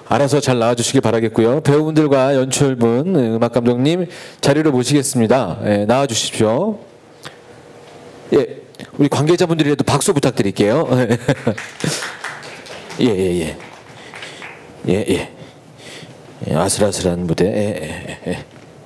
알아서 잘 나와주시길 바라겠고요. 배우분들과 연출분, 음악 감독님 자리로 모시겠습니다. 예, 나와주십시오. 예, 우리 관계자분들이라도 박수 부탁드릴게요. 예, 예, 예. 예, 예. 예, 아슬아슬한 무대. 예, 예, 예.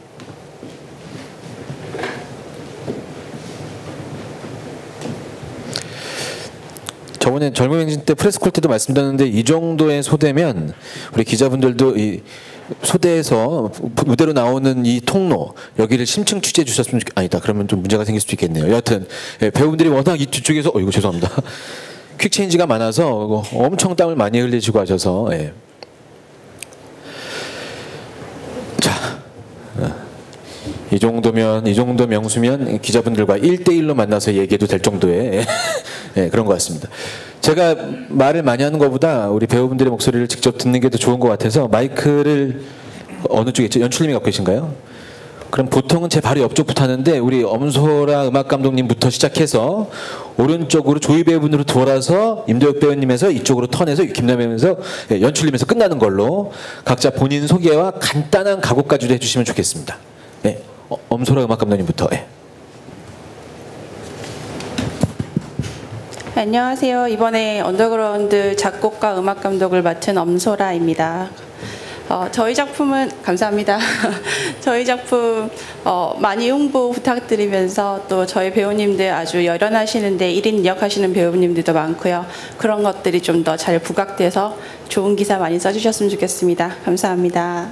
저번에 젊은 행진 때 프레스콜 때도 말씀드렸는데 이 정도의 소대면 우리 기자분들도 이 소대에서 무대로 나오는 이 통로 여기를 심층 취재해 주셨으면 아니다 그러면 좀 문제가 생길 수도 있겠네요. 여하튼 예, 배우분들이 워낙 이 뒤쪽에서 이거 죄송합니다. 퀵체인지가 많아서 엄청 땀을 많이 흘리시고 하셔서 예. 자, 이 정도 명수면 기자분들과 1대1로 만나서 얘기해도 될 정도의 예, 그런 것 같습니다. 제가 말을 많이 하는 것보다 우리 배우분들의 목소리를 직접 듣는 게 더 좋은 것 같아서 마이크를 어느 쪽에 있죠? 연출님이 갖고 계신가요? 그럼 보통은 제 바로 옆쪽부터 하는데 우리 엄소라 음악 감독님부터 시작해서 오른쪽으로 조이 배우분으로 돌아서 임도혁 배우님에서 이쪽으로 턴해서 김남현에서 예, 연출님에서 끝나는 걸로 각자 본인 소개와 간단한 각오까지도 해주시면 좋겠습니다. 네, 엄소라 음악 감독님부터. 예. 안녕하세요. 이번에 언더그라운드 작곡가 음악 감독을 맡은 엄소라입니다. 저희 작품은 감사합니다. 저희 작품 많이 홍보 부탁드리면서 또 저희 배우님들 아주 열연하시는데 1인 2역 하시는 배우님들도 많고요. 그런 것들이 좀 더 잘 부각돼서 좋은 기사 많이 써주셨으면 좋겠습니다. 감사합니다.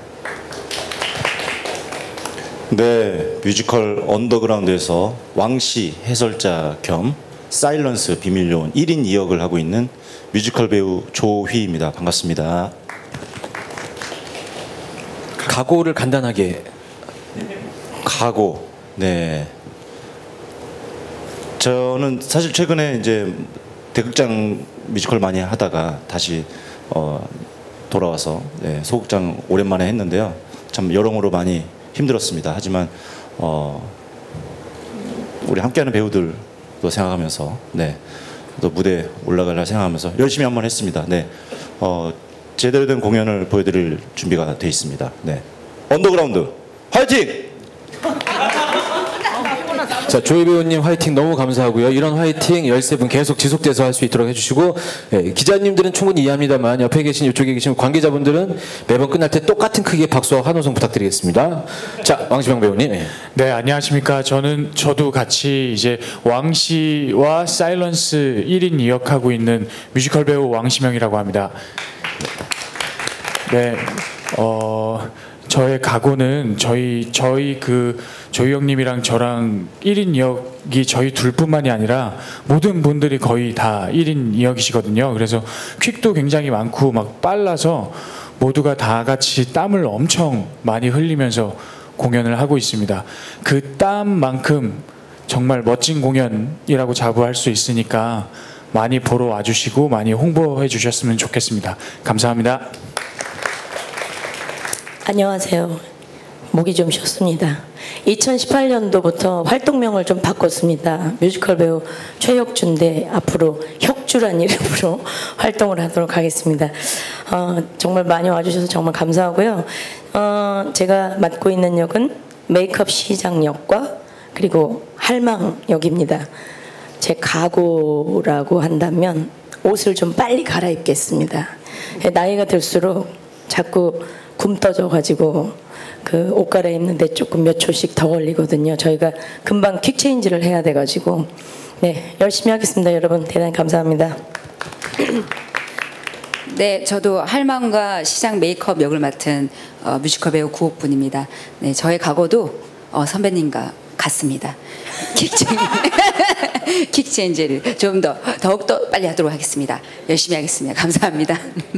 네, 뮤지컬 언더그라운드에서 왕씨 해설자 겸 사일런스 비밀요원 1인 2역을 하고 있는 뮤지컬 배우 조휘입니다. 반갑습니다. 각오를 간단하게. 각오. 네. 저는 사실 최근에 이제 대극장 뮤지컬 많이 하다가 다시 돌아와서 네, 소극장 오랜만에 했는데요. 참 여러모로 많이 힘들었습니다. 하지만 우리 함께하는 배우들도 생각하면서 네, 또 무대 올라가려 생각하면서 열심히 한번 했습니다. 네, 제대로 된 공연을 보여드릴 준비가 돼 있습니다. 네, 언더그라운드 화이팅! 자, 조이 배우님 화이팅 너무 감사하고요. 이런 화이팅 13분 계속 지속돼서 할 수 있도록 해주시고 예, 기자님들은 충분히 이해합니다만 옆에 계신 이쪽에 계신 관계자분들은 매번 끝날 때 똑같은 크기의 박수와 환호성 부탁드리겠습니다. 자, 왕시명 배우님. 예. 네, 안녕하십니까. 저도 같이 이제 왕씨와 사일런스 1인 2역 하고 있는 뮤지컬 배우 왕시명이라고 합니다. 네, 저의 각오는 저희 조이 형님이랑 저랑 1인 2역이 저희 둘뿐만이 아니라 모든 분들이 거의 다 1인 2역이시거든요. 그래서 퀵도 굉장히 많고 막 빨라서 모두가 다 같이 땀을 엄청 많이 흘리면서 공연을 하고 있습니다. 그 땀만큼 정말 멋진 공연이라고 자부할 수 있으니까 많이 보러 와주시고 많이 홍보해 주셨으면 좋겠습니다. 감사합니다. 안녕하세요. 목이 좀 쉬었습니다. 2018년도부터 활동명을 좀 바꿨습니다. 뮤지컬 배우 최혁주인데 앞으로 혁주란 이름으로 활동을 하도록 하겠습니다. 정말 많이 와주셔서 정말 감사하고요. 제가 맡고 있는 역은 메이크업 시장 역과 그리고 할망 역입니다. 제 각오라고 한다면 옷을 좀 빨리 갈아입겠습니다. 나이가 들수록 자꾸 굼떠져가지고 그 옷 갈아입는데 조금 몇 초씩 더 걸리거든요. 저희가 금방 퀵체인지를 해야 돼가지고 네, 열심히 하겠습니다. 여러분 대단히 감사합니다. 네, 저도 할망과 시장 메이크업 역을 맡은 뮤지컬 배우 구옥분입니다. 네, 저의 각오도 선배님과 같습니다. 퀵체인지를 좀 더욱더 빨리 하도록 하겠습니다. 열심히 하겠습니다. 감사합니다.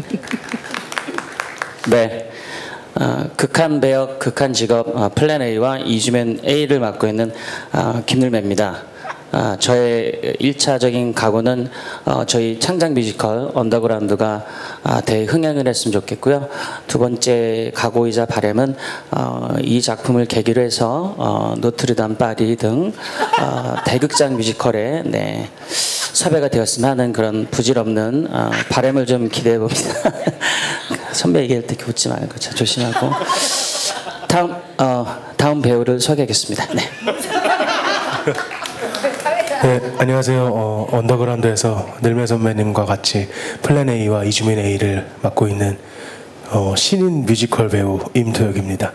네, 극한 배역, 극한 직업 플랜 A와 이주맨 A를 맡고 있는 김늘매입니다. 저의 1차적인 각오는 저희 창작 뮤지컬 언더그라운드가 대흥행을 했으면 좋겠고요. 두 번째 각오이자 바람은 이 작품을 계기로 해서 노트르담 파리 등 대극장 뮤지컬에 네, 섭외가 되었으면 하는 그런 부질없는 바람을 좀 기대해 봅니다. 선배 얘기할 때 이렇게 웃지 말고 자, 조심하고. 다음 배우를 소개하겠습니다. 네. 네, 안녕하세요. 언더그라운드에서 늘매 선배님과 같이 플랜 A와 이주민 A를 맡고 있는 신인 뮤지컬 배우 임도혁입니다.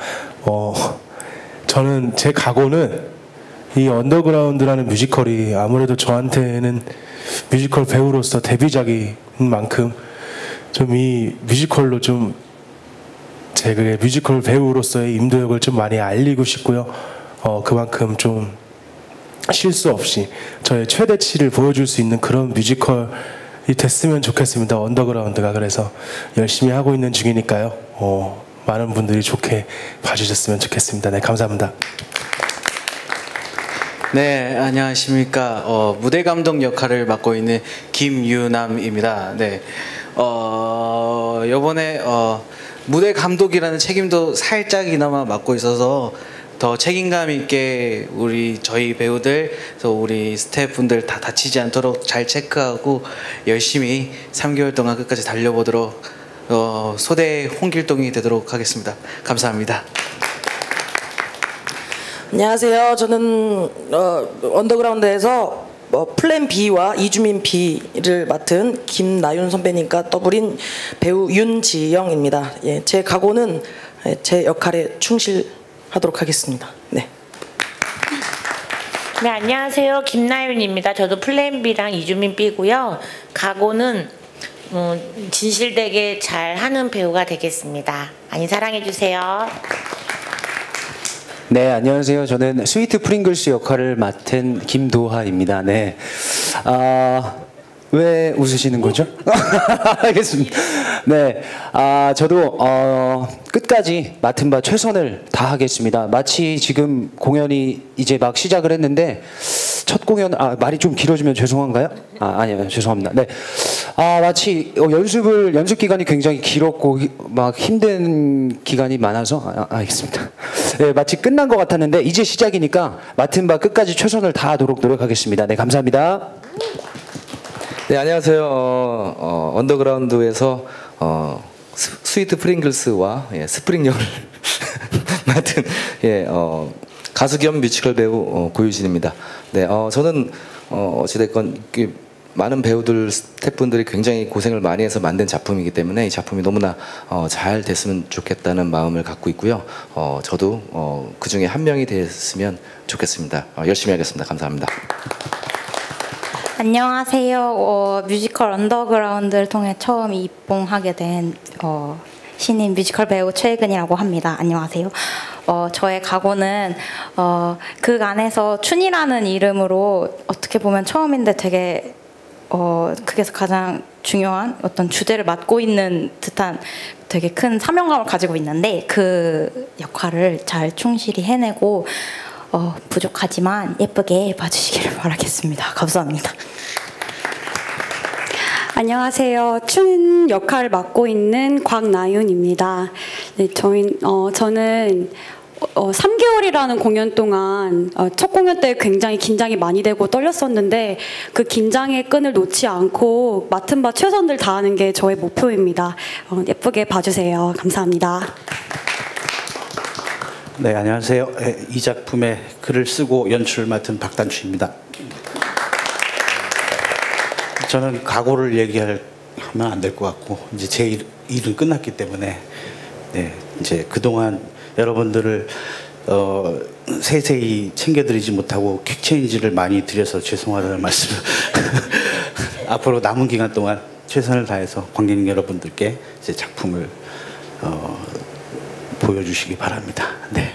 저는 제 각오는 이 언더그라운드라는 뮤지컬이 아무래도 저한테는 뮤지컬 배우로서 데뷔작인 만큼 좀 이 뮤지컬로 좀 제 뮤지컬 배우로서의 임도혁을 좀 많이 알리고 싶고요. 그만큼 좀 실수 없이 저의 최대치를 보여줄 수 있는 그런 뮤지컬이 됐으면 좋겠습니다. 언더그라운드가. 그래서 열심히 하고 있는 중이니까요. 많은 분들이 좋게 봐주셨으면 좋겠습니다. 네, 감사합니다. 네, 안녕하십니까. 무대 감독 역할을 맡고 있는 김유남입니다. 네, 이번에 무대 감독이라는 책임도 살짝이나마 맡고 있어서 더 책임감 있게 저희 배우들, 또 우리 스태프분들 다 다치지 않도록 잘 체크하고 열심히 3개월 동안 끝까지 달려보도록 소대 홍길동이 되도록 하겠습니다. 감사합니다. 안녕하세요. 저는 언더그라운드에서 플랜 B와 이주민 B를 맡은 김나윤 선배님과 더블인 배우 윤지영입니다. 예, 제 각오는 제 역할에 충실하도록 하겠습니다. 네. 네, 안녕하세요. 김나윤입니다. 저도 플랜 B랑 이주민 B고요. 각오는 진실되게 잘하는 배우가 되겠습니다. 많이 사랑해주세요. 네, 안녕하세요. 저는 스위트 프링글스 역할을 맡은 김도하입니다. 네. 왜 웃으시는 거죠? 알겠습니다. 네. 저도 끝까지 맡은 바 최선을 다하겠습니다. 마치 지금 공연이 이제 막 시작을 했는데 첫 공연 말이 좀 길어지면 죄송한가요? 아니요. 죄송합니다. 네. 마치 연습 기간이 굉장히 길었고 막 힘든 기간이 많아서 알겠습니다. 네, 마치 끝난 것 같았는데 이제 시작이니까 맡은 바 끝까지 최선을 다하도록 노력하겠습니다. 네, 감사합니다. 네, 안녕하세요. 언더그라운드에서 스위트 프링글스와 스프링 역을 맡은 가수 겸 뮤지컬 배우 고유진입니다. 네, 저는 어찌됐건 많은 배우들, 스태프분들이 굉장히 고생을 많이 해서 만든 작품이기 때문에 이 작품이 너무나 잘 됐으면 좋겠다는 마음을 갖고 있고요. 저도 그 중에 한 명이 됐으면 좋겠습니다. 열심히 하겠습니다. 감사합니다. 안녕하세요. 뮤지컬 언더그라운드를 통해 처음 입봉하게 된 신인 뮤지컬 배우 최혜근이라고 합니다. 안녕하세요. 저의 각오는 그 안에서 춘이라는 이름으로 어떻게 보면 처음인데 되게 그게서 가장 중요한 어떤 주제를 맡고 있는 듯한 되게 큰 사명감을 가지고 있는데 그 역할을 잘 충실히 해내고 부족하지만 예쁘게 봐주시기를 바라겠습니다. 감사합니다. 안녕하세요. 춘 역할을 맡고 있는 곽나윤입니다. 네, 저는 3개월이라는 공연 동안 첫 공연 때 굉장히 긴장이 많이 되고 떨렸었는데 그 긴장의 끈을 놓지 않고 맡은 바 최선을 다하는 게 저의 목표입니다. 예쁘게 봐주세요. 감사합니다. 네, 안녕하세요. 이 작품의 글을 쓰고 연출을 맡은 박단추입니다. 저는 각오를 얘기하면 안 될 것 같고 이제 제 일은 끝났기 때문에 네, 이제 그동안 여러분들을 세세히 챙겨드리지 못하고 퀵체인지를 많이 드려서 죄송하다는 말씀을 앞으로 남은 기간 동안 최선을 다해서 관객 여러분들께 제 작품을 보여주시기 바랍니다. 네.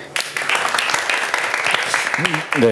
네,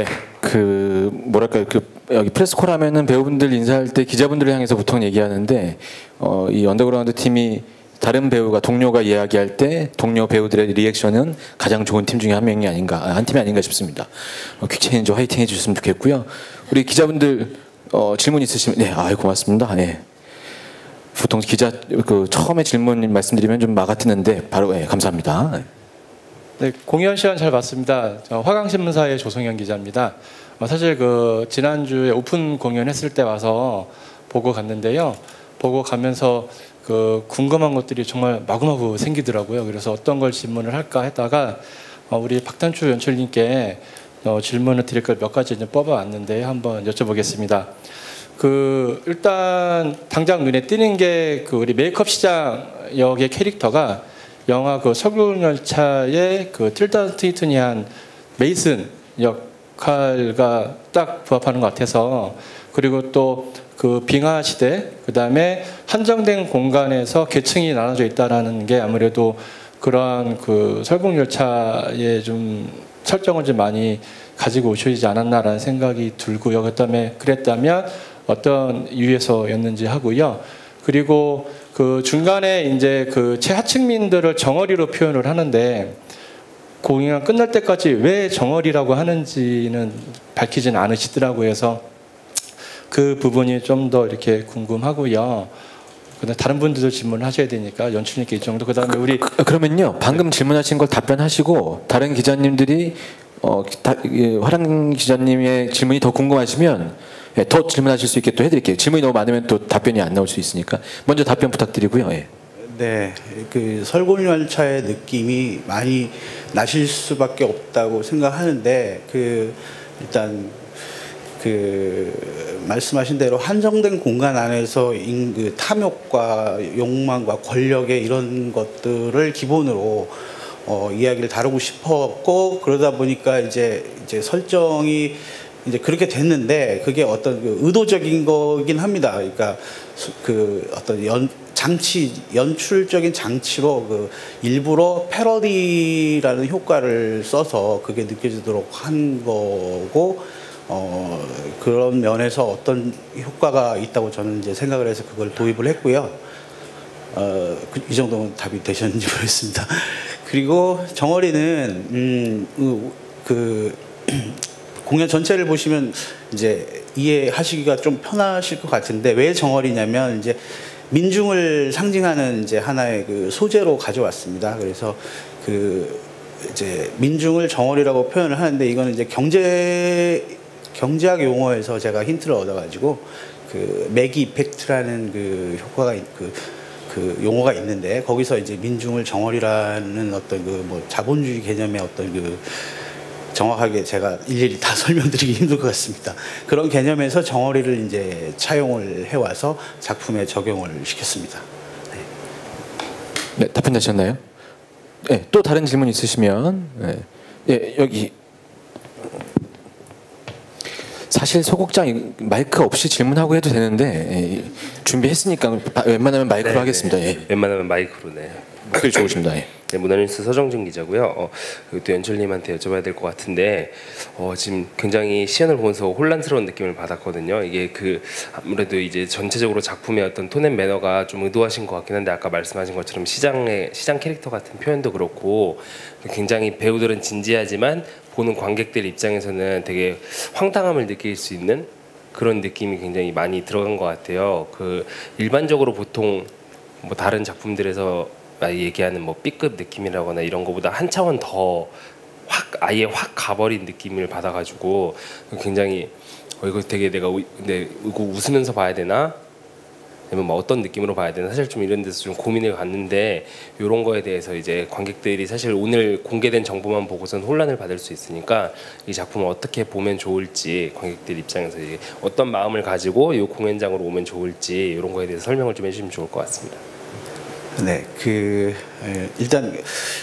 여기 프레스콜 하면은 배우분들 인사할 때 기자분들을 향해서 보통 얘기하는데 이 언더그라운드 팀이 다른 배우가 동료가 이야기할 때 동료 배우들의 리액션은 가장 좋은 팀 중에 한 팀이 아닌가 싶습니다. 퀵체인지 화이팅 해주셨으면 좋겠고요. 우리 기자분들 질문 있으시면 고맙습니다. 네. 보통 기자 처음에 질문 말씀드리면 좀 막아뜨는데 바로 감사합니다. 네, 공연 시간 잘 봤습니다. 화강신문사의 조성현 기자입니다. 사실 지난주에 오픈 공연했을 때 와서 보고 갔는데요. 보고 가면서 그 궁금한 것들이 정말 마구마구 생기더라고요. 그래서 어떤 걸 질문을 할까 했다가 우리 박단추 연출님께 질문을 드릴 걸 몇 가지 이제 뽑아왔는데 한번 여쭤보겠습니다. 그 일단 당장 눈에 띄는 게 그 우리 메이크업 시장 역의 캐릭터가 영화 그 설국열차의 그 틸다 스윈턴이 한 메이슨 역할과 딱 부합하는 것 같아서, 그리고 또 그 빙하 시대, 그 다음에 한정된 공간에서 계층이 나눠져 있다라는 게 아무래도 그러한 그 설국열차의 좀 설정을 좀 많이 가지고 오셔야지 않았나라는 생각이 들고요. 그랬다면 어떤 이유에서였는지 하고요. 그리고 그 중간에 이제 그 최하층민들을 정어리로 표현을 하는데 공연 끝날 때까지 왜 정어리라고 하는지는 밝히지는 않으시더라고요. 해서 그 부분이 좀 더 이렇게 궁금하고요. 다른 분들도 질문을 하셔야 되니까 연출님께 이 정도. 그다음에 우리 그러면요, 방금 질문하신 걸 답변하시고 다른 기자님들이 화랑 기자님의 질문이 더 궁금하시면 더 질문하실 수 있게 또 해드릴게요. 질문이 너무 많으면 또 답변이 안 나올 수 있으니까 먼저 답변 부탁드리고요. 예. 네, 그 설국열차의 느낌이 많이 나실 수밖에 없다고 생각하는데, 그 일단 그 말씀하신 대로 한정된 공간 안에서 그 탐욕과 욕망과 권력의 이런 것들을 기본으로 이야기를 다루고 싶었고, 그러다 보니까 이제 설정이 이제 그렇게 됐는데, 그게 어떤 그 의도적인 거긴 합니다. 그러니까 그 어떤 연출적인 장치로 그 일부러 패러디라는 효과를 써서 그게 느껴지도록 한 거고, 그런 면에서 어떤 효과가 있다고 저는 이제 생각을 해서 그걸 도입을 했고요. 이 정도면 답이 되셨는지 모르겠습니다. 그리고 정어리는 그 공연 전체를 보시면 이제 이해하시기가 좀 편하실 것 같은데, 왜 정어리냐면 이제 민중을 상징하는 이제 하나의 그 소재로 가져왔습니다. 그래서 그 이제 민중을 정어리라고 표현을 하는데, 이거는 이제 경제학 용어에서 제가 힌트를 얻어가지고 그 매기 이펙트라는 그 효과가 그 용어가 있는데, 거기서 이제 민중을 정어리라는 어떤 그 뭐 자본주의 개념의 어떤 그 정확하게 제가 일일이 다 설명드리기 힘들 것 같습니다. 그런 개념에서 정어리를 이제 차용을 해와서 작품에 적용을 시켰습니다. 네, 답변되셨나요? 네, 또 다른 질문 있으시면 여기. 사실 소극장 마이크 없이 질문하고 해도 되는데 준비했으니까 웬만하면 마이크로 하겠습니다. 예. 웬만하면 마이크로. 네. 목소리 좋으십니다. 예. 네, 문화뉴스 서정준 기자고요. 또 연출님한테 여쭤봐야 될 것 같은데, 지금 굉장히 시연을 보면서 혼란스러운 느낌을 받았거든요. 이게 그 아무래도 이제 전체적으로 작품의 어떤 톤 앤 매너가 좀 의도하신 것 같긴 한데, 아까 말씀하신 것처럼 시장 캐릭터 같은 표현도 그렇고, 굉장히 배우들은 진지하지만 보는 관객들 입장에서는 되게 황당함을 느낄 수 있는 그런 느낌이 굉장히 많이 들어간 것 같아요. 그 일반적으로 보통 뭐 다른 작품들에서 얘기하는 뭐 B급 느낌이라거나 이런 거보다 한 차원 더 아예 확 가버린 느낌을 받아가지고 굉장히 이거 되게 내가 근데 이거 웃으면서 봐야 되나? 아니면 뭐 어떤 느낌으로 봐야 되나? 사실 좀 이런 데서 좀 고민을 갔는데, 이런 거에 대해서 이제 관객들이 사실 오늘 공개된 정보만 보고선 혼란을 받을 수 있으니까 이 작품을 어떻게 보면 좋을지, 관객들 입장에서 이제 어떤 마음을 가지고 이 공연장으로 오면 좋을지, 이런 거에 대해서 설명을 좀 해주시면 좋을 것 같습니다. 네, 일단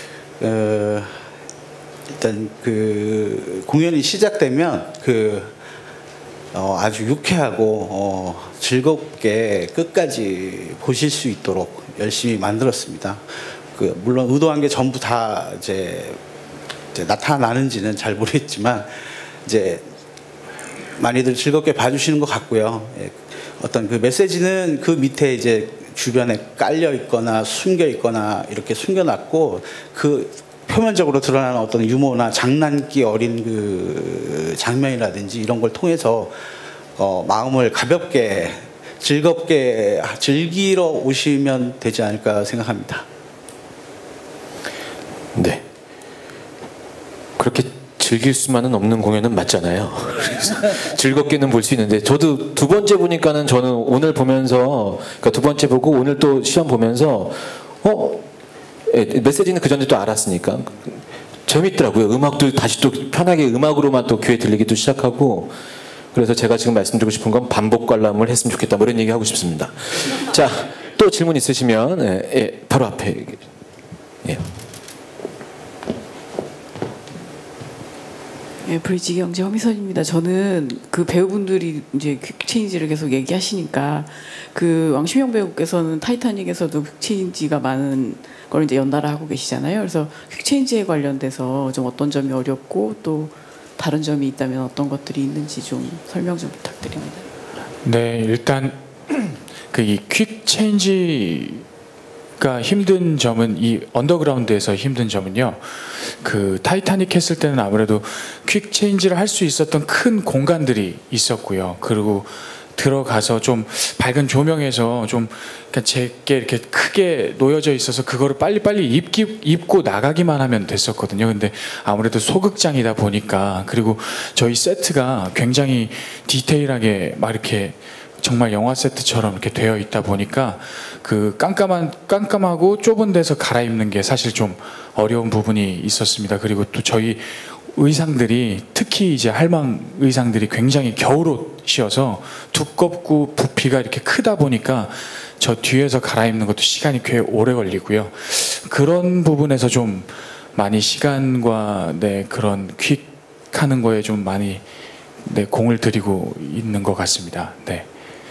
그 공연이 시작되면 아주 유쾌하고 즐겁게 끝까지 보실 수 있도록 열심히 만들었습니다. 물론 의도한 게 전부 다 이제 나타나는지는 잘 모르겠지만 이제 많이들 즐겁게 봐주시는 것 같고요. 어떤 그 메시지는 그 밑에 이제 주변에 깔려 있거나 숨겨 있거나 이렇게 숨겨놨고, 그 표면적으로 드러나는 어떤 유머나 장난기 어린 그 장면이라든지 이런 걸 통해서 마음을 가볍게 즐겁게 즐기러 오시면 되지 않을까 생각합니다. 네. 그렇게 즐길 수만은 없는 공연은 맞잖아요. 그래서 즐겁게는 볼 수 있는데 저도 두 번째 보니까는 저는 오늘 보면서 그러니까 두 번째 보고 오늘 또 시험 보면서 메시지는 그 전에 또 알았으니까 재밌더라고요. 음악도 다시 또 편하게 음악으로만 또 귀에 들리기도 시작하고 그래서 제가 지금 말씀드리고 싶은 건 반복 관람을 했으면 좋겠다 뭐 이런 얘기 하고 싶습니다. 자, 또 질문 있으시면 바로 앞에 브리지 경제 허미선입니다. 저는 그 배우분들이 이제 퀵체인지를 계속 얘기하시니까 그 왕심영 배우께서는 타이타닉에서도 퀵체인지가 많은 걸 이제 연달아 하고 계시잖아요. 그래서 퀵체인지에 관련돼서 좀 어떤 점이 어렵고 또 다른 점이 있다면 어떤 것들이 있는지 좀 설명 좀 부탁드립니다. 네, 일단 그 이 퀵체인지가 힘든 점은 이 언더그라운드에서 힘든 점은요. 그 타이타닉 했을 때는 아무래도 퀵체인지를 할 수 있었던 큰 공간들이 있었고요. 그리고 들어가서 좀 밝은 조명에서 좀 제게 이렇게 크게 놓여져 있어서 그거를 빨리빨리 입고 나가기만 하면 됐었거든요. 근데 아무래도 소극장이다 보니까 그리고 저희 세트가 굉장히 디테일하게 막 이렇게 정말 영화 세트처럼 이렇게 되어 있다 보니까 그 깜깜하고 좁은 데서 갈아입는 게 사실 좀 어려운 부분이 있었습니다. 그리고 또 저희 의상들이 특히 이제 할망 의상들이 굉장히 겨울옷이어서 두껍고 부피가 이렇게 크다 보니까 저 뒤에서 갈아입는 것도 시간이 꽤 오래 걸리고요. 그런 부분에서 좀 많이 시간과 그런 퀵하는 거에 좀 많이 공을 들이고 있는 것 같습니다. 네.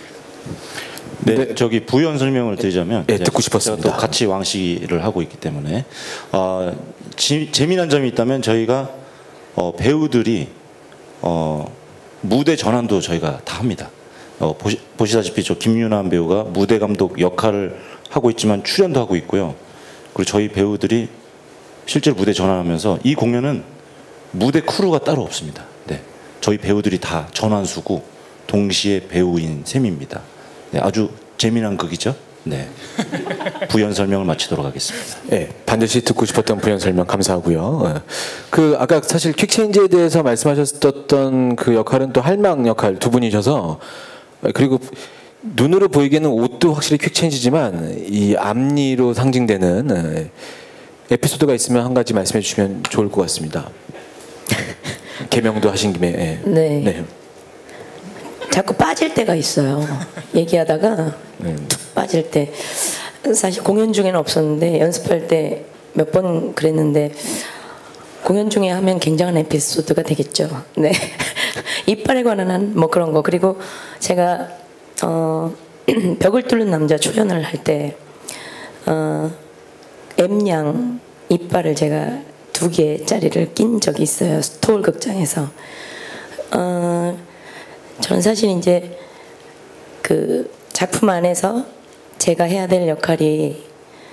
네, 저기 부연 설명을 드리자면 듣고 싶었습니다. 제가 또 같이 왕시를 하고 있기 때문에 재미난 점이 있다면 저희가 배우들이 무대 전환도 저희가 다 합니다. 보시다시피 저 김윤환 배우가 무대 감독 역할을 하고 있지만 출연도 하고 있고요. 그리고 저희 배우들이 실제로 무대 전환하면서 이 공연은 무대 크루가 따로 없습니다. 네, 저희 배우들이 다 전환수고 동시에 배우인 셈입니다. 네, 아주 재미난 극이죠. 네. 부연 설명을 마치도록 하겠습니다. 네, 반드시 듣고 싶었던 부연 설명 감사하고요. 그 아까 사실 퀵체인지에 대해서 말씀하셨던 그 역할은 또 할망 역할 두 분이셔서 그리고 눈으로 보이기에는 옷도 확실히 퀵체인지지만 이 앞니로 상징되는 에피소드가 있으면 한 가지 말씀해 주시면 좋을 것 같습니다. 개명도 하신 김에. 네. 자꾸 빠질 때가 있어요. 얘기하다가 툭 빠질 때. 사실 공연 중에는 없었는데 연습할 때 몇 번 그랬는데 공연 중에 하면 굉장한 에피소드가 되겠죠. 네. 이빨에 관한 뭐 그런 거. 그리고 제가 벽을 뚫는 남자 초연을 할 때 M양 이빨을 제가 2개짜리를 낀 적이 있어요. 스토울 극장에서. 저는 사실 이제 그 작품 안에서 제가 해야 될 역할이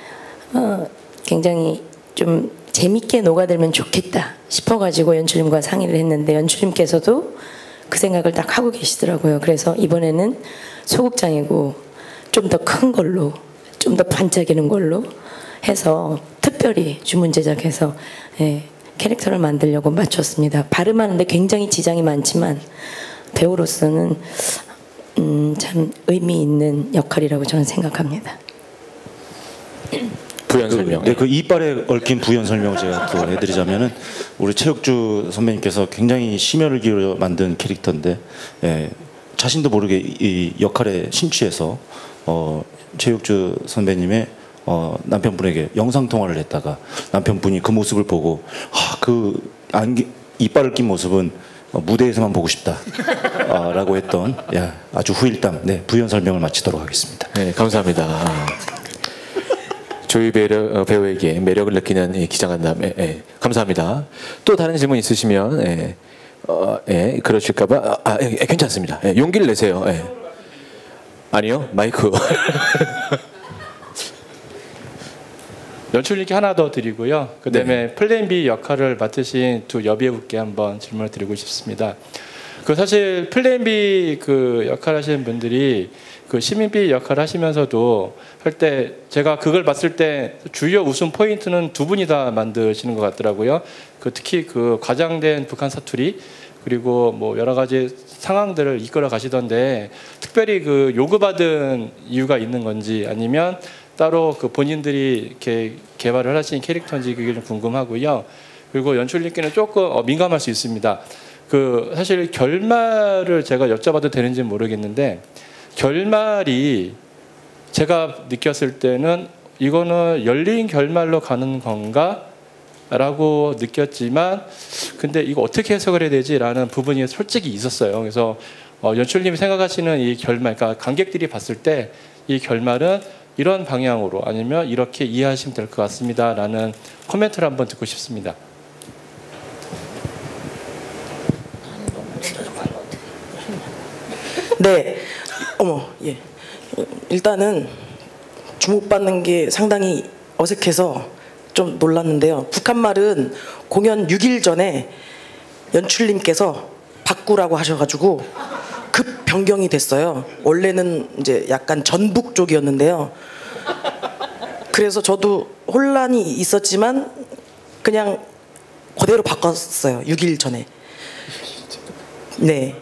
굉장히 좀 재밌게 녹아들면 좋겠다 싶어가지고 연출님과 상의를 했는데 연출님께서도 그 생각을 딱 하고 계시더라고요. 그래서 이번에는 소극장이고 좀 더 큰 걸로 좀 더 반짝이는 걸로 해서 특별히 주문 제작해서 캐릭터를 만들려고 맞췄습니다. 발음하는데 굉장히 지장이 많지만 배우로서는 참 의미 있는 역할이라고 저는 생각합니다. 부연 설명. 네, 그 이빨에 얽힌 부연 설명 제가 또 해드리자면은 우리 최혁주 선배님께서 굉장히 심혈을 기울여 만든 캐릭터인데 자신도 모르게 이 역할에 심취해서 최혁주 선배님의 남편분에게 영상 통화를 했다가 남편분이 그 모습을 보고 이빨을 낀 모습은 무대에서만 보고 싶다 라고 했던 아주 후일담 부연 설명을 마치도록 하겠습니다. 네, 감사합니다. 조이 배우에게 매력을 느끼는 기장한담 감사합니다. 또 다른 질문 있으시면 그러실까봐 괜찮습니다. 용기를 내세요. 아니요, 마이크. 연출님께 하나 더 드리고요. 그다음에 플랜 B 역할을 맡으신 두 여배우께 한번 질문을 드리고 싶습니다. 그 사실 플랜 B 그 역할 하시는 분들이 그 시민 B 역할 하시면서도 할 때 제가 그걸 봤을 때 주요 웃음 포인트는 두 분이 다 만드시는 것 같더라고요. 그 특히 그 과장된 북한 사투리 그리고 뭐 여러 가지 상황들을 이끌어 가시던데 특별히 그 요구받은 이유가 있는 건지 아니면 따로 그 본인들이 이렇게 개발을 하신 캐릭터인지 그게 좀 궁금하고요. 그리고 연출님께는 조금 민감할 수 있습니다. 그 사실 결말을 제가 여쭤봐도 되는지 모르겠는데 결말이 제가 느꼈을 때는 이거는 열린 결말로 가는 건가? 라고 느꼈지만 근데 이거 어떻게 해석을 해야 되지? 라는 부분이 솔직히 있었어요. 그래서 연출님이 생각하시는 이 결말, 그러니까 관객들이 봤을 때 이 결말은 이런 방향으로 아니면 이렇게 이해하시면 될 것 같습니다. 라는 코멘트를 한번 듣고 싶습니다. 네. 예. 일단은 주목받는 게 상당히 어색해서 좀 놀랐는데요. 북한말은 공연 6일 전에 연출님께서 바꾸라고 하셔가지고 급 변경이 됐어요. 원래는 이제 약간 전북 쪽이었는데요. 그래서 저도 혼란이 있었지만 그냥 그대로 바꿨어요. 6일 전에. 네.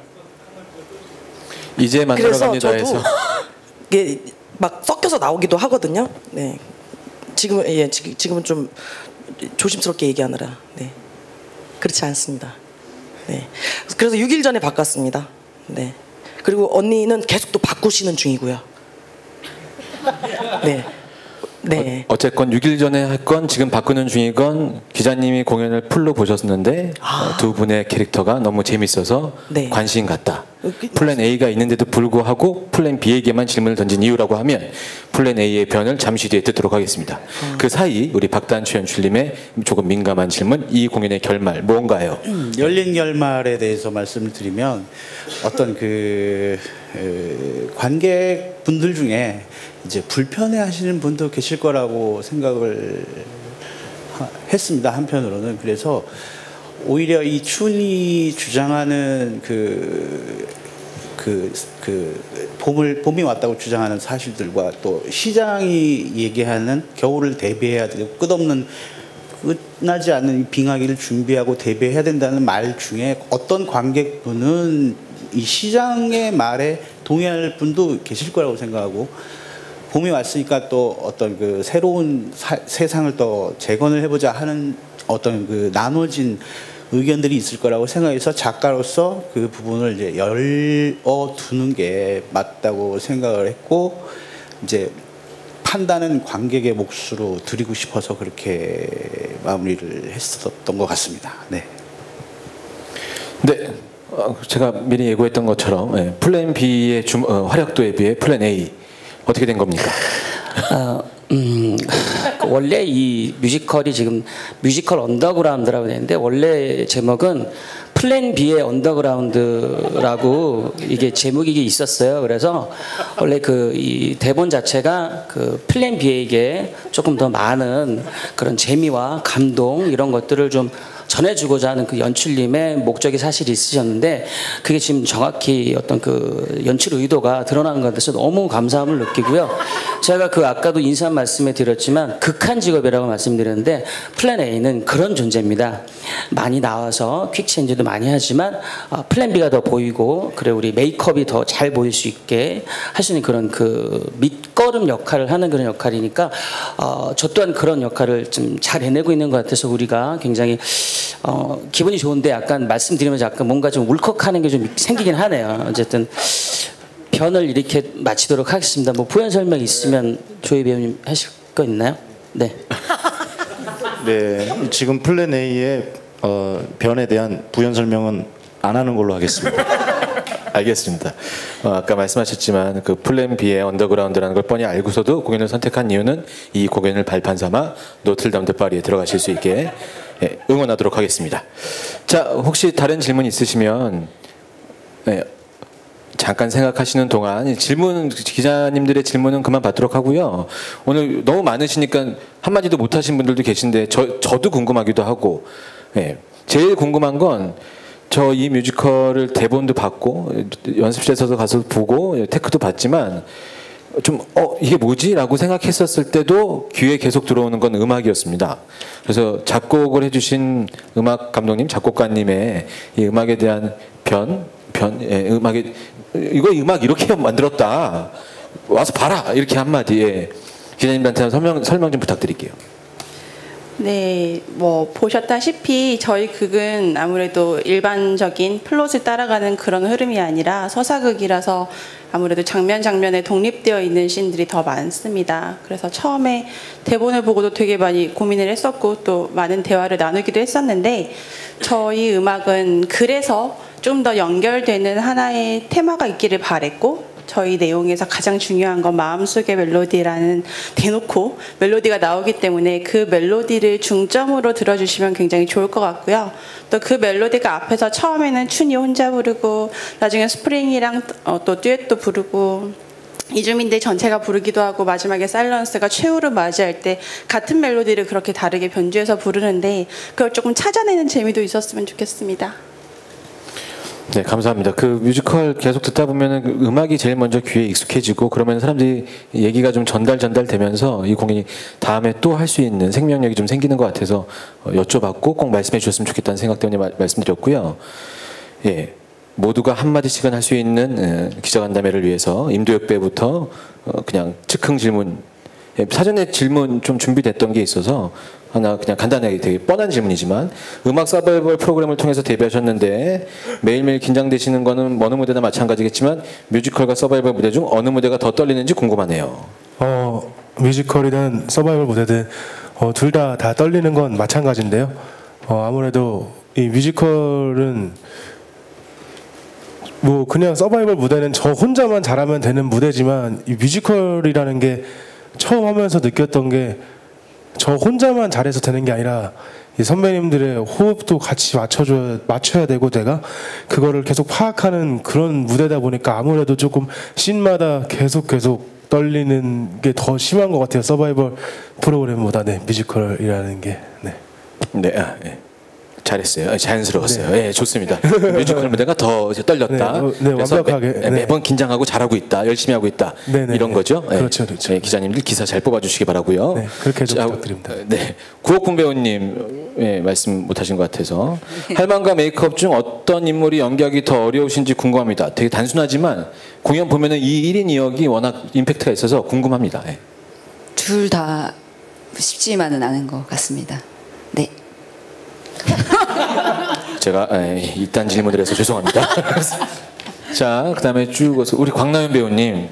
이제 만들어 갑니다 해서 이게 막 섞여서 나오기도 하거든요. 네. 지금은 좀 조심스럽게 얘기하느라. 네. 그렇지 않습니다. 네. 그래서 6일 전에 바꿨습니다. 네. 그리고 언니는 계속 또 바꾸시는 중이고요. 네. 네. 어쨌건 6일 전에 할 건 지금 바꾸는 중이건 기자님이 공연을 풀로 보셨는데 두 분의 캐릭터가 너무 재밌어서 네. 관심 갖다. 플랜 A가 있는데도 불구하고 플랜 B에게만 질문을 던진 이유라고 하면 플랜 A의 변을 잠시 뒤에 듣도록 하겠습니다. 그 사이 우리 박단추 연출님의 조금 민감한 질문, 이 공연의 결말 뭔가요? 열린 결말에 대해서 말씀을 드리면 어떤 관객분들 중에 이제 불편해하시는 분도 계실 거라고 생각을 했습니다. 한편으로는. 그래서 오히려 이 춘이 주장하는 봄이 왔다고 주장하는 사실들과 또 시장이 얘기하는 겨울을 대비해야 되고 끝없는 끝나지 않는 빙하기를 준비하고 대비해야 된다는 말 중에 어떤 관객분은 이 시장의 말에 동의할 분도 계실 거라고 생각하고 봄이 왔으니까 또 어떤 그 새로운 세상을 또 재건을 해보자 하는 어떤 그 나눠진 의견들이 있을 거라고 생각해서 작가로서 그 부분을 이제 열어두는 게 맞다고 생각을 했고 이제 판단은 관객의 몫으로 드리고 싶어서 그렇게 마무리를 했었던 것 같습니다. 네. 네. 제가 미리 예고했던 것처럼 플랜 B의 활약도에 비해 플랜 A 어떻게 된 겁니까? 원래 이 뮤지컬이 지금 뮤지컬 언더그라운드라고 되는데 원래 제목은 플랜 B의 언더그라운드라고 이게 제목이 있었어요. 그래서 원래 이 대본 자체가 그 플랜 B에게 조금 더 많은 그런 재미와 감동 이런 것들을 좀 전해주고자 하는 그 연출님의 목적이 사실 있으셨는데 그게 지금 정확히 어떤 그 연출 의도가 드러나는 것 같아서 너무 감사함을 느끼고요. 제가 아까도 인사 말씀에 드렸지만 극한 직업이라고 말씀드렸는데 플랜 A는 그런 존재입니다. 많이 나와서 퀵체인지도 많이 하지만 플랜 B가 더 보이고 그래 우리 메이크업이 더 잘 보일 수 있게 할 수 있는 그런 그 밑거름 역할을 하는 그런 역할이니까 저 또한 그런 역할을 좀 잘 해내고 있는 것 같아서 우리가 굉장히 기분이 좋은데 약간 말씀드리면서 약간 뭔가 좀 울컥하는 게 좀 생기긴 하네요. 어쨌든 변을 이렇게 마치도록 하겠습니다. 뭐 부연 설명 있으면 조희 배우님 하실 거 있나요? 네. 네, 지금 플랜 A의 변에 대한 부연 설명은 안 하는 걸로 하겠습니다. 알겠습니다. 아까 말씀하셨지만 그 플랜 B의 언더그라운드라는 걸 뻔히 알고서도 공연을 선택한 이유는 이 공연을 발판 삼아 노틀담 드 파리에 들어가실 수 있게 응원하도록 하겠습니다. 자, 혹시 다른 질문 있으시면 잠깐 생각하시는 동안 기자님들의 질문은 그만 받도록 하고요. 오늘 너무 많으시니까 한마디도 못하신 분들도 계신데 저도 궁금하기도 하고 제일 궁금한 건 저 이 뮤지컬을 대본도 받고 연습실에서도 가서 보고 테크도 봤지만 좀 이게 뭐지라고 생각했었을 때도 귀에 계속 들어오는 건 음악이었습니다. 그래서 작곡을 해주신 음악 감독님, 작곡가님의 이 음악에 대한 음악에 이거 음악 이렇게 만들었다. 와서 봐라 이렇게 한마디에 기자님한테 설명 좀 부탁드릴게요. 네, 뭐 보셨다시피 저희 극은 아무래도 일반적인 플롯을 따라가는 그런 흐름이 아니라 서사극이라서 아무래도 장면에 독립되어 있는 씬들이 더 많습니다. 그래서 처음에 대본을 보고도 되게 많이 고민을 했었고 또 많은 대화를 나누기도 했었는데 저희 음악은 그래서 좀 더 연결되는 하나의 테마가 있기를 바랬고 저희 내용에서 가장 중요한 건 마음속의 멜로디라는 대놓고 멜로디가 나오기 때문에 그 멜로디를 중점으로 들어주시면 굉장히 좋을 것 같고요. 또 그 멜로디가 앞에서 처음에는 춘이 혼자 부르고 나중에 스프링이랑 또 듀엣도 부르고 이주민들 전체가 부르기도 하고 마지막에 사일런스가 최후를 맞이할 때 같은 멜로디를 그렇게 다르게 변주해서 부르는데 그걸 조금 찾아내는 재미도 있었으면 좋겠습니다. 네, 감사합니다. 그 뮤지컬 계속 듣다 보면은 그 음악이 제일 먼저 귀에 익숙해지고 그러면 사람들이 얘기가 좀 전달되면서 이 공연이 다음에 또 할 수 있는 생명력이 좀 생기는 것 같아서 여쭤봤고 꼭 말씀해 주셨으면 좋겠다는 생각 때문에 말씀드렸고요. 예, 모두가 한마디씩은 할 수 있는 기자간담회를 위해서 임도혁 배우부터 그냥 즉흥 질문, 사전에 질문 좀 준비됐던 게 있어서 하나 그냥 간단하게 되게 뻔한 질문이지만 음악 서바이벌 프로그램을 통해서 데뷔하셨는데 매일매일 긴장되시는 거는 어느 무대나 마찬가지겠지만 뮤지컬과 서바이벌 무대 중 어느 무대가 더 떨리는지 궁금하네요. 뮤지컬이든 서바이벌 무대든 둘 다 떨리는 건 마찬가지인데요. 아무래도 이 뮤지컬은 뭐 그냥 서바이벌 무대는 저 혼자만 잘하면 되는 무대지만 이 뮤지컬이라는 게 처음 하면서 느꼈던 게 저 혼자만 잘해서 되는 게 아니라 이 선배님들의 호흡도 같이 맞춰야 되고 내가 그거를 계속 파악하는 그런 무대다 보니까 아무래도 조금 씬마다 계속 떨리는 게 더 심한 것 같아요. 서바이벌 프로그램보다 뮤지컬이라는 게. 네. 잘했어요. 자연스러웠어요. 네, 좋습니다. 뮤지컬 무대가 더 떨렸다. 그래서 완벽하게 매번 긴장하고 잘하고 있다, 열심히 하고 있다, 이런 거죠. 그렇죠. 네, 기자님들 기사 잘 뽑아주시기 바라고요. 네, 그렇게 좀 부탁드립니다. 네, 구옥훈 배우님 말씀 못하신 것 같아서 할망과 메이크업 중 어떤 인물이 연기하기 더 어려우신지 궁금합니다. 되게 단순하지만 공연 보면은 이 1인 2역이 워낙 임팩트가 있어서 궁금합니다. 네. 둘 다 쉽지만은 않은 것 같습니다. 네. 제가 이딴 질문을 해서 죄송합니다. 자, 그다음에 쭉 우리 광나윤 배우님.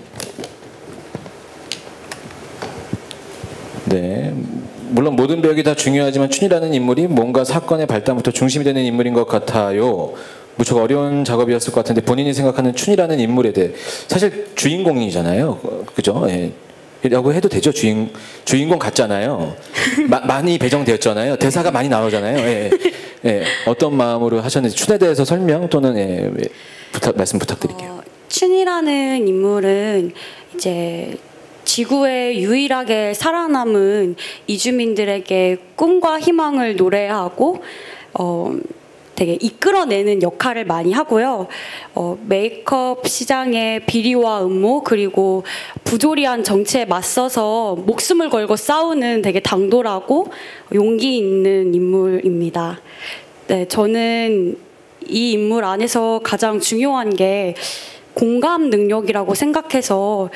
네, 물론 모든 배역이 다 중요하지만 춘이라는 인물이 뭔가 사건의 발단부터 중심이 되는 인물인 것 같아요. 무척 어려운 작업이었을 것 같은데 본인이 생각하는 춘이라는 인물에 대해 사실 주인공이잖아요, 그죠? 라고 해도 되죠. 주인공 같잖아요. 많이 배정되었잖아요. 대사가 많이 나오잖아요. 어떤 마음으로 하셨는지 춘에 대해서 설명 또는 말씀 부탁드릴게요. 춘이라는 인물은 이제 지구에 유일하게 살아남은 이주민들에게 꿈과 희망을 노래하고 되게 이끌어내는 역할을 많이 하고요. 메이크업 시장의 비리와 음모 그리고 부조리한 정치에 맞서서 목숨을 걸고 싸우는 되게 당돌하고 용기 있는 인물입니다. 네, 저는 이 인물 안에서 가장 중요한 게 공감 능력이라고 생각해서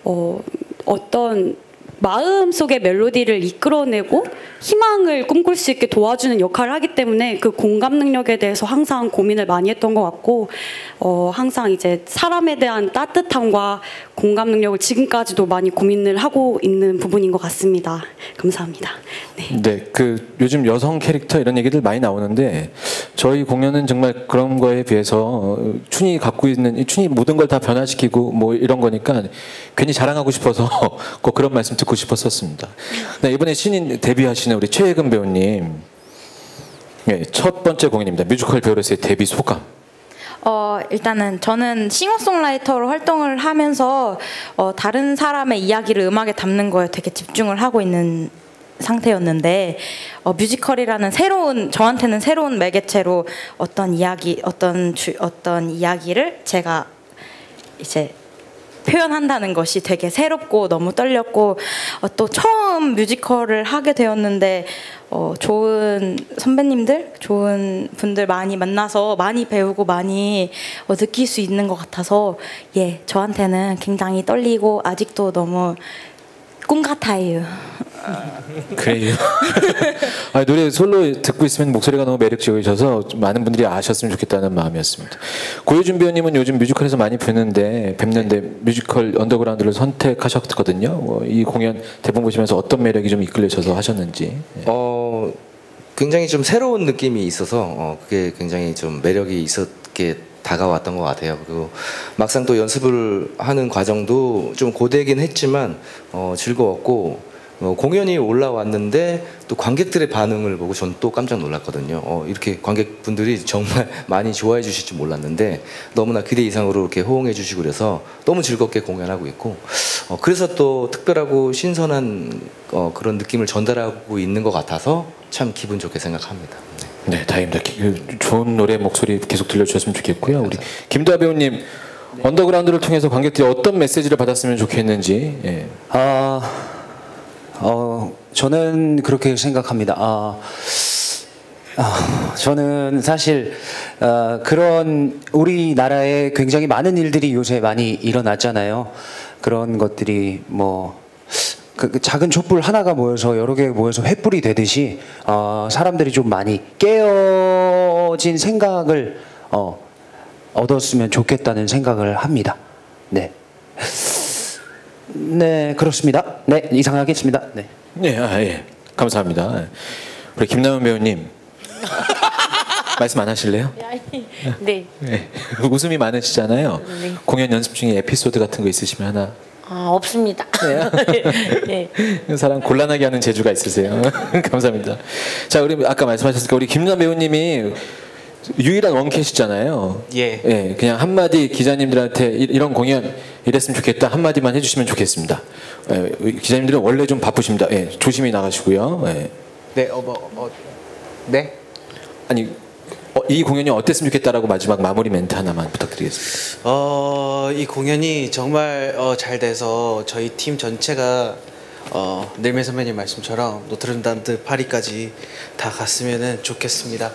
어떤 마음속의 멜로디를 이끌어내고 희망을 꿈꿀 수 있게 도와주는 역할을 하기 때문에 그 공감 능력에 대해서 항상 고민을 많이 했던 것 같고 항상 이제 사람에 대한 따뜻함과 공감 능력을 지금까지도 많이 고민을 하고 있는 부분인 것 같습니다. 감사합니다. 네, 그 요즘 여성 캐릭터 이런 얘기들 많이 나오는데 저희 공연은 정말 그런 거에 비해서 춘이 갖고 있는 춘이 모든 걸 다 변화시키고 뭐 이런 거니까 괜히 자랑하고 싶어서 꼭 그런 말씀 듣고 싶었었습니다. 네, 이번에 신인 데뷔하시는 우리 최혜근 배우님, 네, 첫 번째 공연입니다. 뮤지컬 배우로서의 데뷔 소감. 일단은 저는 싱어송라이터로 활동을 하면서 다른 사람의 이야기를 음악에 담는 거에 되게 집중을 하고 있는 상태였는데 뮤지컬이라는 저한테는 새로운 매개체로 어떤 이야기를 제가 이제 표현한다는 것이 되게 새롭고 너무 떨렸고 또 처음 뮤지컬을 하게 되었는데 좋은 선배님들, 좋은 분들 많이 만나서 많이 배우고 많이 느낄 수 있는 것 같아서 저한테는 굉장히 떨리고 아직도 너무 꿈 같아요. 그래요. 노래 솔로 듣고 있으면 목소리가 너무 매력적이셔서 많은 분들이 아셨으면 좋겠다는 마음이었습니다. 고효준 배우님은 요즘 뮤지컬에서 많이 뵙는데 뮤지컬 언더그라운드를 선택하셨거든요. 이 공연 대본 보시면서 어떤 매력이 좀 이끌리셔서 하셨는지. 굉장히 좀 새로운 느낌이 있어서 그게 굉장히 좀 매력이 있었게 다가왔던 것 같아요. 그리고 막상 또 연습을 하는 과정도 좀 고되긴 했지만 즐거웠고 공연이 올라왔는데 또 관객들의 반응을 보고 전 또 깜짝 놀랐거든요. 이렇게 관객분들이 정말 많이 좋아해 주실 줄 몰랐는데 너무나 기대 이상으로 이렇게 호응해 주시고 그래서 너무 즐겁게 공연하고 있고 그래서 또 특별하고 신선한 그런 느낌을 전달하고 있는 것 같아서 참 기분 좋게 생각합니다. 네, 다행입니다. 좋은 노래 목소리 계속 들려주셨으면 좋겠고요. 우리 김도하 배우님, 언더그라운드를 통해서 관객들이 어떤 메시지를 받았으면 좋겠는지. 저는 그렇게 생각합니다. 저는 사실 그런 우리나라에 굉장히 많은 일들이 요새 많이 일어났잖아요. 그런 것들이 그 작은 촛불 하나가 모여서 여러 개 모여서 횃불이 되듯이 사람들이 좀 많이 깨어진 생각을 얻었으면 좋겠다는 생각을 합니다. 네. 네, 그렇습니다. 네, 이상하겠습니다. 네. 네, 감사합니다. 우리 김나연 배우님 말씀 안 하실래요? 네. 웃음이 많으시잖아요. 네. 공연 연습 중에 에피소드 같은 거 있으시면 하나. 없습니다. 네. 사람 곤란하게 하는 재주가 있으세요. 감사합니다. 자, 우리 아까 말씀하셨으니까 우리 김나연 배우님이 유일한 원캐시잖아요. 예. 그냥 한마디 기자님들한테 이런 공연 이랬으면 좋겠다 한마디만 해주시면 좋겠습니다. 기자님들은 원래 좀 바쁘십니다. 조심히 나가시고요. 네, 네? 아니 이 공연이 어땠으면 좋겠다라고 마지막 마무리 멘트 하나만 부탁드리겠습니다. 이 공연이 정말 잘 돼서 저희 팀 전체가 늘매 선배님 말씀처럼 노트르담드 파리까지 다 갔으면 좋겠습니다.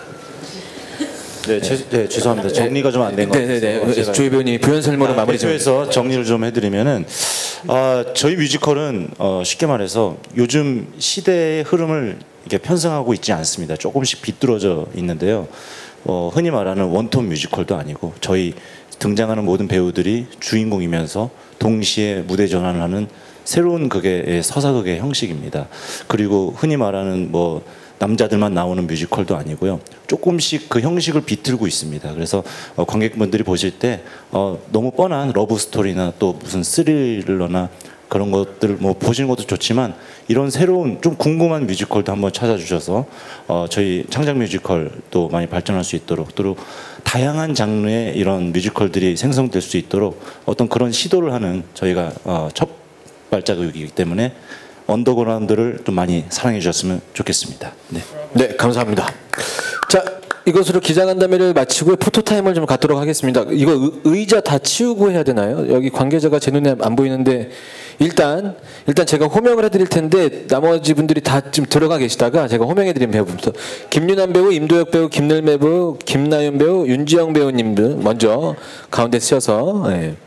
네, 죄송합니다. 정리가 좀 안 된 것 같아요. 네네네. 조희 배우님이 부연 설명으로 마무리 좀. 해서 정리를 좀 해드리면은 저희 뮤지컬은 쉽게 말해서 요즘 시대의 흐름을 이렇게 편성하고 있지 않습니다. 조금씩 비뚤어져 있는데요. 흔히 말하는 원톤 뮤지컬도 아니고 저희 등장하는 모든 배우들이 주인공이면서 동시에 무대 전환을 하는 새로운 극의 서사극의 형식입니다. 그리고 흔히 말하는 남자들만 나오는 뮤지컬도 아니고요. 조금씩 그 형식을 비틀고 있습니다. 그래서 관객분들이 보실 때 너무 뻔한 러브 스토리나 또 무슨 스릴러나 그런 것들 보시는 것도 좋지만 이런 새로운 좀 궁금한 뮤지컬도 한번 찾아주셔서 저희 창작 뮤지컬도 많이 발전할 수 있도록 또 다양한 장르의 이런 뮤지컬들이 생성될 수 있도록 어떤 그런 시도를 하는 저희가 첫 발자국이기 때문에 언더그라운드를 좀 많이 사랑해 주셨으면 좋겠습니다. 네, 감사합니다. 자, 이것으로 기자간담회를 마치고 포토타임을 좀 갖도록 하겠습니다. 이거 의자 다 치우고 해야 되나요? 여기 관계자가 제 눈에 안 보이는데 일단 제가 호명을 해드릴 텐데 나머지 분들이 다 좀 들어가 계시다가 제가 호명해드린 배우부터 김윤환 배우, 임도혁 배우, 김늘매 배우, 김나연 배우, 윤지영 배우님들 먼저 가운데 쓰셔서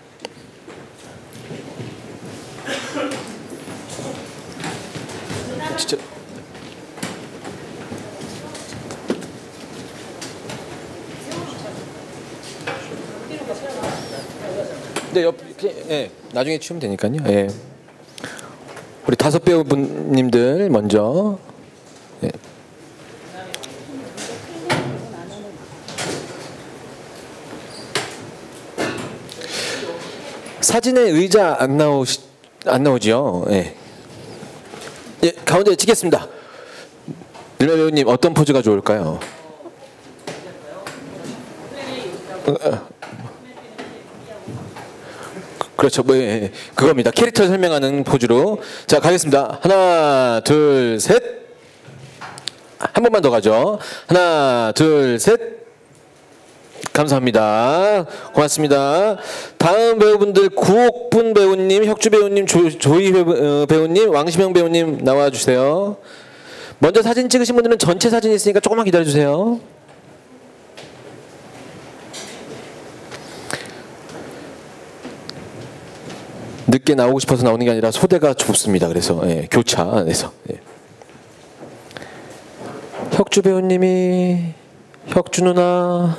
진짜 나중에 치우면 되니까요. 우리 5 배우분님들 먼저. 사진에 의자 안 나오죠? 가운데 찍겠습니다. 늘매 배우님 어떤 포즈가 좋을까요? 그렇죠. 뭐, 예, 그겁니다. 캐릭터 설명하는 포즈로. 자, 가겠습니다. 하나, 둘, 셋. 한 번만 더 가죠. 하나, 둘, 셋. 감사합니다. 고맙습니다. 다음 배우분들 구옥분 배우님, 혁주 배우님, 조이 배우님, 왕시명 배우님 나와주세요. 먼저 사진 찍으신 분들은 전체 사진이 있으니까 조금만 기다려주세요. 늦게 나오고 싶어서 나오는 게 아니라 소대가 좁습니다. 그래서 예, 교차 안에서. 예. 혁주 배우님이 혁주 누나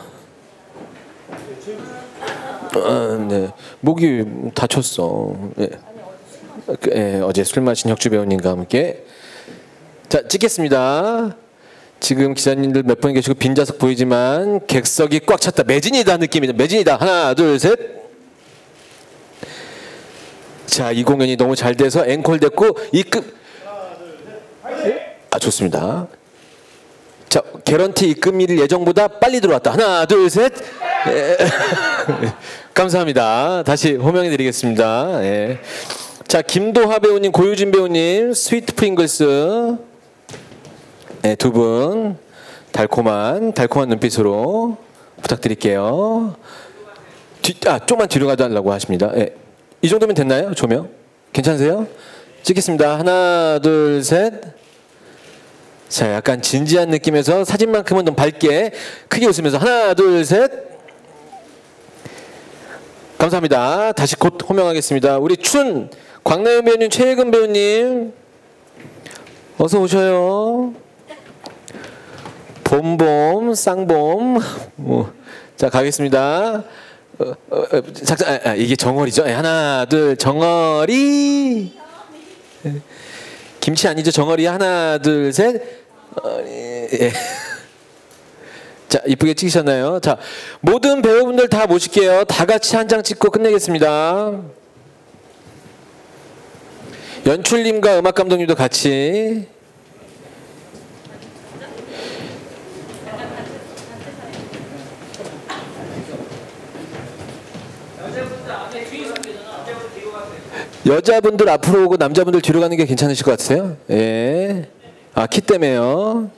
네. 목이 다쳤어. 예. 예, 어제 술 마신 혁주 배우님과 함께 자 찍겠습니다. 지금 기자님들 몇 분 계시고 빈좌석 보이지만 객석이 꽉 찼다. 매진이다 느낌이다. 매진이다. 하나 둘 셋. 자, 이 공연이 너무 잘 돼서 앵콜 됐고 입금. 아 좋습니다. 자, 개런티 입금일 예정보다 빨리 들어왔다. 하나, 둘, 셋. 감사합니다. 다시 호명해드리겠습니다. 예. 자, 김도하 배우님, 고유진 배우님, 스위트 프링글스 네, 두 분 달콤한 눈빛으로 부탁드릴게요. 조금만 뒤로 가달라고 하십니다. 예. 이 정도면 됐나요? 조명? 괜찮으세요? 찍겠습니다. 하나, 둘, 셋. 자, 약간 진지한 느낌에서 사진만큼은 좀 밝게 크게 웃으면서 하나, 둘, 셋. 감사합니다. 다시 곧 호명하겠습니다. 우리 광나연 배우님, 최혜근 배우님 어서 오셔요. 봄봄, 쌍봄. 자, 가겠습니다. 이게 정어리죠. 하나, 둘, 정어리. 김치 아니죠? 정어리. 하나, 둘, 셋. 예. 자, 이쁘게 찍으셨나요? 자, 모든 배우분들 다 모실게요. 다 같이 한 장 찍고 끝내겠습니다. 연출님과 음악감독님도 같이. 여자분들 앞으로 오고 남자분들 뒤로 가는 게 괜찮으실 것 같으세요? 예. 아, 키 때문에요.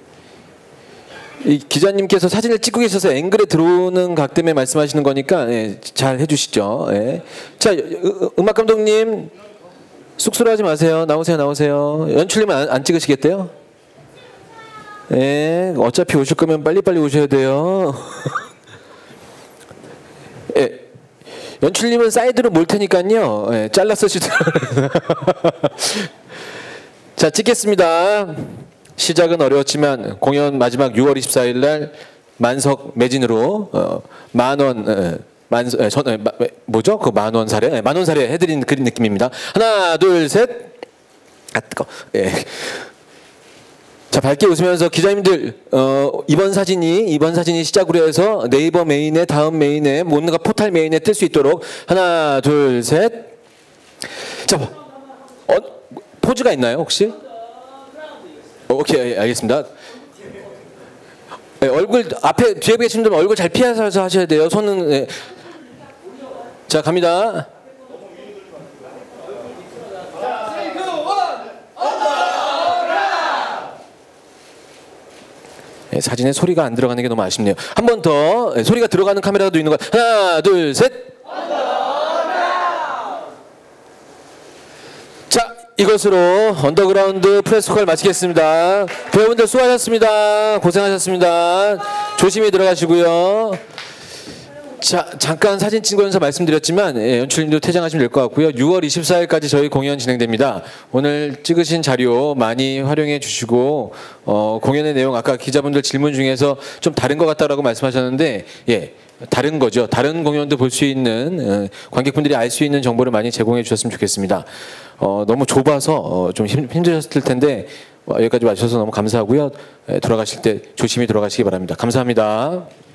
이 기자님께서 사진을 찍고 계셔서 앵글에 들어오는 각 때문에 말씀하시는 거니까 예, 잘 해주시죠. 예. 자, 음악 감독님 쑥스러워하지 마세요. 나오세요. 연출님 안 찍으시겠대요? 예. 어차피 오실 거면 빨리빨리 오셔야 돼요. 예. 연출님은 사이드로 몰 테니까요. 예, 잘라서 주세요. 자, 찍겠습니다. 시작은 어려웠지만 공연 마지막 6월 24일 날 만석 매진으로 뭐죠? 그 만원 사례? 네, 만원 사례 해드린 그런 느낌입니다. 하나, 둘, 셋. 아, 뜨거. 예. 자, 밝게 웃으면서 기자님들 이번 사진이 시작으로 해서 네이버 메인에 다음 메인에 뭔가 포탈 메인에 뜰 수 있도록 하나, 둘, 셋. 자, 포즈가 있나요 혹시? 오케이, 알겠습니다. 네, 얼굴 앞에 뒤에 계신 분들 얼굴 잘 피하셔서 하셔야 돼요. 손은 네. 자, 갑니다. 네, 사진에 소리가 안 들어가는 게 너무 아쉽네요. 한 번 더 네, 소리가 들어가는 카메라도 있는 거. 하나, 둘, 셋. 자, 이것으로 언더그라운드 프레스콜 마치겠습니다. 배우분들 수고하셨습니다. 고생하셨습니다. 조심히 들어가시고요. 자, 잠깐 사진 찍으면서 말씀드렸지만 연출님도 퇴장하시면 될 것 같고요. 6월 24일까지 저희 공연 진행됩니다. 오늘 찍으신 자료 많이 활용해 주시고 공연의 내용 아까 기자분들 질문 중에서 좀 다른 것 같다라고 말씀하셨는데 예, 다른 거죠. 다른 공연도 볼 수 있는 관객분들이 알 수 있는 정보를 많이 제공해 주셨으면 좋겠습니다. 너무 좁아서 좀 힘드셨을 텐데 여기까지 와주셔서 너무 감사하고요. 돌아가실 때 조심히 돌아가시기 바랍니다. 감사합니다.